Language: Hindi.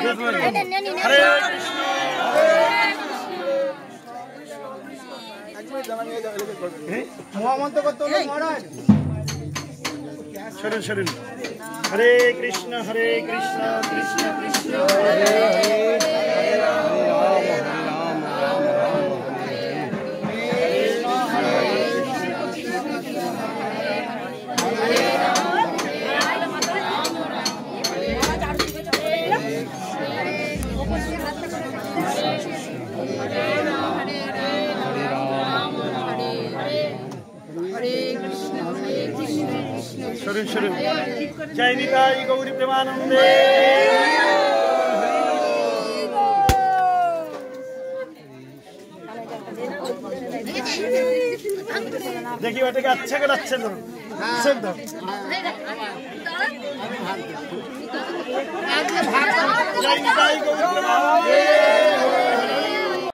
हरे शरण शरण हरे कृष्ण कृष्ण कृष्ण हरे हरे राम शरण शरण जय निताई गौरी प्रेमानंदे देखिए बेटे का अच्छे कर अच्छे दो सब दो जय निताई गौरी प्रेमानंदे